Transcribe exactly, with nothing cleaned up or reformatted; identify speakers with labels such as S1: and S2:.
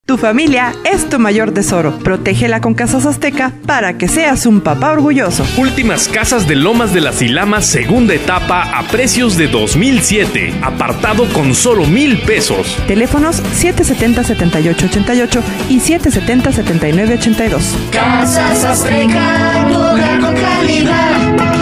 S1: Tu familia es tu mayor tesoro. Protégela con Casas Azteca para que seas un papá orgulloso.
S2: Últimas casas de Lomas de las Ilamas, segunda etapa, a precios de dos mil siete. Apartado con solo mil pesos.
S1: Teléfonos siete setenta, setenta y ocho ochenta y ocho y siete setenta, setenta y nueve ochenta y dos.
S3: Casas Azteca, tu hogar con calidad.